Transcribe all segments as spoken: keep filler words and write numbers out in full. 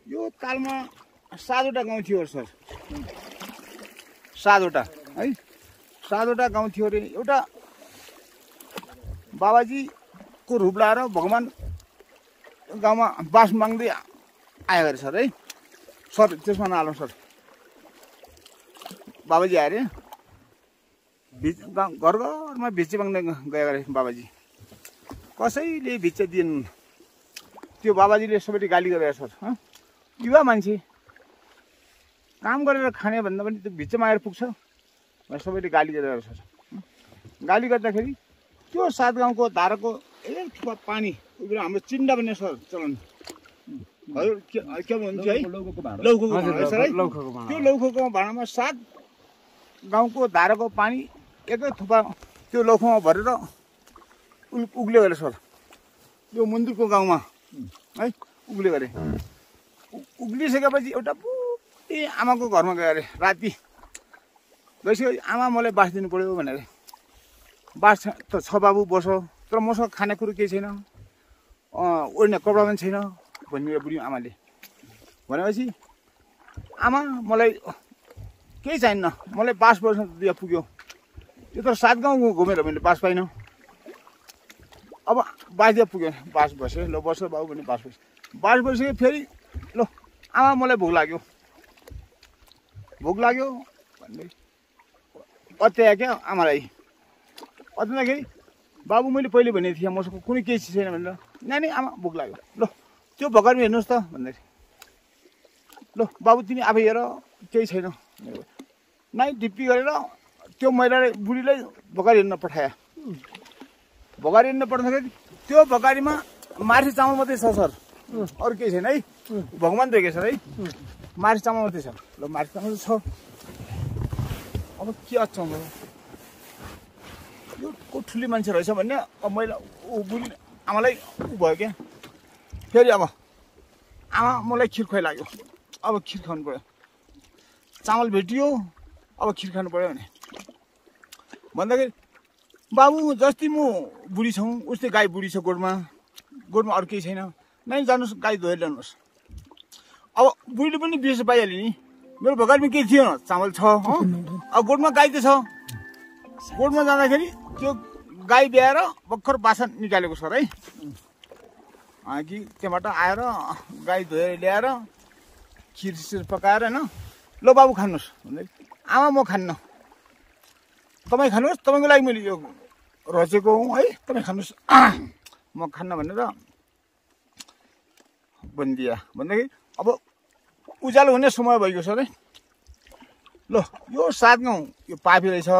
यो तालमा सातवटा गाउँ थियो सर, सातवटा है, सातवटा गाउँ थियो अरे। एउटा बाबाजीको रूप लाएर भगवान गाउँमा बास माग्दै आयो अरे सर है। सर त्यसमा नहालौँ सर। बाबाजी आयो अरे, भिच घर घरमा भिचे माग्दै गयो अरे बाबाजी। कसैले भिक्षा दिएन। त्यो बाबाजीले सबैले गाली गरेर सर। युवा मान्छे काम गरेर खाने भन्दा पनि त्यो भिक्षा मागेर पुग्छ भनेर सबैले गाली गरेर सर। गाली गर्दाखेरि त्यो सात गाउँको धाराको एक थुपा पानी उब्रेर हाम्रो चिन्डा भन्ने सर चलन हजुर के के भन्नुहुन्छ है, लौखोको भाँडा सर है। त्यो लौखोको भाँडामा सात गाउँको धाराको पानी एक एक थुपा त्यो लौखोमा भरेर उग्ल्यो अरे सर। यो मन्दिरको गाउँमा है उग्ल्यो अरे। उग्लिसकेपछि एउटा बुढी आमाको घरमा गयो अरे राति। गइसकेपछि आमा मलाई बास दिनु पऱ्यो भनेर। बास त छ बाबु बस, तर मसँग खानेकुरो केही छैन, ओड्ने कपडा पनि छैन भन्ने बुढी आमाले भनेपछि आमा मलाई केही चाहिन्न, मलाई बास बस्न दिए पुग्यो। यो त सात गाउँ घुमेर मैले बास पाइनँ। अब बास दिए पुग्यो, बास बस्यो। ल बस्छ बाबु भने बास बस्यो। बास बसिसक्यो फेरि ल आमा मलाई भोक लाग्यो, भोक लाग्यो भन्दै अत्यायो क्या आमालाई। अत्याउँदाखेरि बाबु मैले पहिले भनेको थिएँ मसँग कुनै केही चिज छैन भनेर। नानी आमा भोक लाग्यो, ल त्यो भर्खरमा हेर्नुहोस् त भन्दाखेरि ल बाबु तिमी आफै हेर केही छैन। नाइ ढिप्पी गरेर त्यो महिलाले बुढीलाई भोकारी हेर्न पठायो। भोकारी हेर्न पठाउँदाखेरि त्यो भोकारीमा मार्सी चामल मात्रै छ सर, अरू केही छैन है। भगवान देखेको सर है, मार्सी चामल मात्रै छ। ल मार्सी चामल छ। अब के अचम्म यो को ठुली मान्छे रहेछ भन्ने अब मैले ऊ बुढी आमालाई ऊ भयो क्या। फेरि अब आमा मलाई खिर खुवाइ लाग्यो। अब खिर खानु पऱ्यो, चामल भेटियो, अब खिर खानु पऱ्यो भने भन्दाखेरि बाबु जस्तै म बुढी छौँ उस्तै गाई बुढी छ गोठमा, गोठमा अरू केही छैन। नाइ जानुहोस् गाई धोएर ल्याउनुहोस्। अब बुढीले पनि बिर्स पाइहाल्यो नि, मेरो भोकारीमा केही थिएन, चामल छ। अब गोठमा गाई त छ। गोठमा जाँदाखेरि त्यो गाई ब्याएर भर्खर बाछा निकालेको सर है। कि त्यहाँबाट आएर गाई धोएर ल्याएर खिर सिर पकाएर होइन ल बाबु खानुहोस् भन्दै आमा म खान्न, तपाईँ खानुहोस्, तपाईँको लागि मैले यो रचेको हुँ है, तपाईँ खानुहोस्, म खान्न भनेर भनिदिया। भन्दाखेरि अब उज्यालो हुने समय भइगयो सर है। ल यो सात गाउँ यो पापी रहेछ,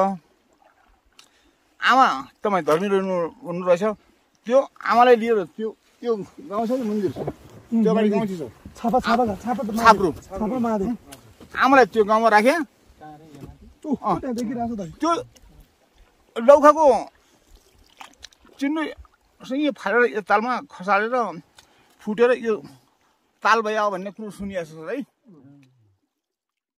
आमा तपाईँ धर्मी रहनु हुनु रहेछ। त्यो आमालाई लिएर त्यो त्यो गाउँ छ नि मन्दिर, त्यो अगाडि गाउँ छ छापा छापा छाप्रो आमालाई त्यो गाउँमा राखे। त्यो लौखाको चिन्नु सँगै फालेर यो तालमा खसालेर फुटेर यो ताल भइयो भन्ने कुरो सुनिएको छ है।